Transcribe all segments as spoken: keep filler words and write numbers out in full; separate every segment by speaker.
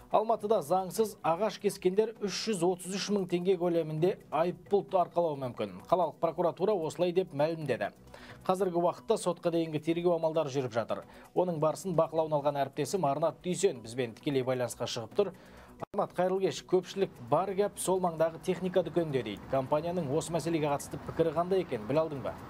Speaker 1: Алматыда заңсыз ағаш кескендер үш жүз отыз үш мың теңге көлемінде айыппұл арқалауы мүмкін. Қалалық прокуратура осылай деп мәлімдеді. Қазіргі уақытта сотқа дейінгі тергеу амалдары жүріп жатыр. Оның барысын бақылауына алған әріптесім Арнат Дүйсен бізбен тікелей байланысқа шығып тұр. Арнат, қайырлы кеш. Көпшілік бар гәп сол маңдағы техника дүкенінде дейді. Компанияның осы мәселеге қатысты пікірі қандай екен, біле алдың ба?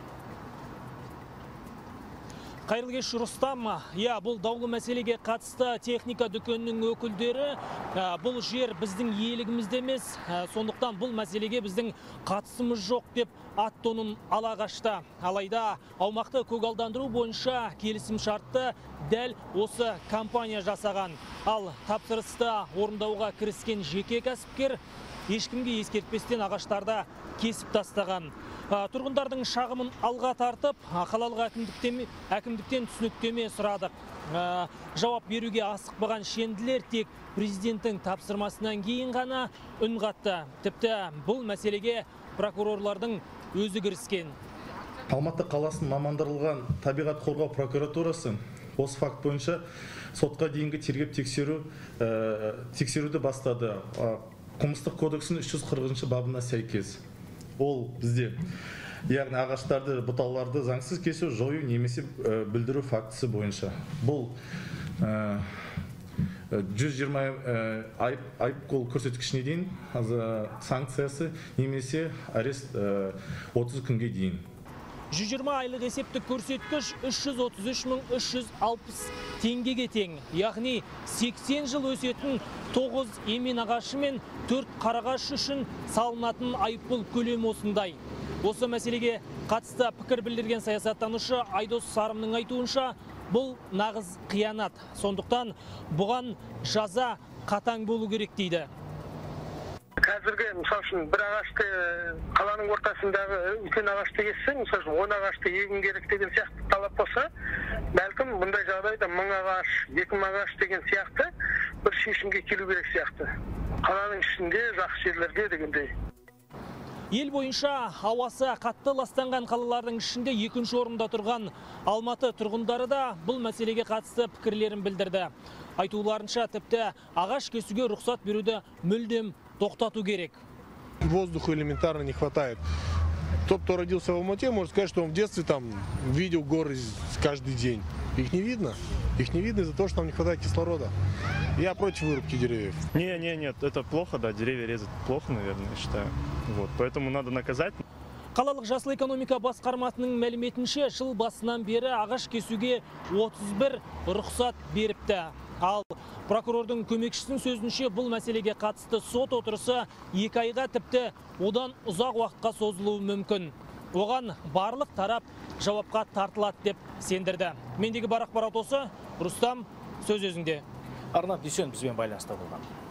Speaker 2: Қайырлы кеш, Рустам. Я, бұл даулы мәселеге қатысты техника дүкенінің өкілдері бұл жер біздің иелігімізде емес, сондықтан бұл мәселеге біздің қатысымыз жоқ деп ат-тонын ала қашты. Алайда аумақты көгалдандыру бойынша келісім шартты дәл осы компания жасаған. Ал тапсырысты орындауға кіріскен жеке кәсіпкер ешкімге ескертпестен ағаштарды кесіп тастаған. Тұрғындардың шағымын алға тартып, қалалық әкімдіктен түсініктеме сұрадық. Жауап беруге асықпаған шенділер тек президенттің тапсырмасынан кейін ғана үн қатты. Тіпті бұл мәселеге прокурорлардың өзі кіріскен.
Speaker 3: Алматы қаласының мамандырылған табиғат қорғау прокуратурасы осы факт бойынша сотқа дейінгі тергеп тексеру тексеруді бастады. Қылмыстық кодексінің үш жүз қырқыншы бабына сәйкес. Ол бізде яғни ағаштарды, бұталарды заңсыз кесу, жою немесе білдіру фактісі бойынша. Бұл жүз жиырма айыппұл көрсеткішіне дейін санкциясы немесе арест отыз күнге дейін.
Speaker 2: жүз жиырма айлық есептік көрсеткіш үш жүз отыз үш мың үш жүз алпыс теңгеге тең. Яғни сексен жыл өсетін тоғыз емен ағашы мен төрт қарағаш үшін салынатын айыппұл көлемі осындай. Осы мәселеге қатысты пікір білдірген саясаттанушы Айдос Сарымның айтуынша, бұл нағыз қиянат. Сондықтан бұған жаза қатаң болу керек дейді.
Speaker 4: Қазіргі, мысал үшін, бір ағашты қаланың ортасындағы үлкен ағашты кессең, мысал үшін, он ағашты егін керек деген сияқты талап болса, бәлкім бұндай жағдайда мың ағаш, екі мың ағаш деген сияқты бір шешімге келу керек сияқты. Қаланың ішінде, жақсы жерлерде дегендей.
Speaker 2: Ел бойынша ауасы қатты ластанған қалалардың ішінде екінші орында тұрған Алматы тұрғындары да бұл мәселеге қатысты пікірлерін білдірді. Айтуларынша тіпті ағаш кесуге рұқсат беруді мүлдем тоқтату керек.
Speaker 5: Воздуха элементарно не хватает. Тот, кто родился в Алмате, может сказать, что он в детстве там видел горы каждый день. Их не видно. Их не видно из-за того, что нам не хватает кислорода. Я против вырубки деревьев.
Speaker 6: Не, не, нет, это плохо, да, деревья резать плохо, наверное, я считаю. Вот, поэтому надо наказать.
Speaker 2: Қалалық жасыл экономика басқармасының мәліметінше, жыл басынан бері ағаш кесуге отыз бір рұқсат беріпті. Ал прокурордың көмекшісінің сөзінше бұл мәселеге қатысты сот отырысы екі айға тіпті одан ұзақ уақытқа созылуы мүмкін. Оған барлық тарап жауапқа тартылады деп сендірді. Мендегі бар ақпарат осы. Рустам, сөз өзіңде.
Speaker 1: Арнат Дүйсен бізбен байланыста болған.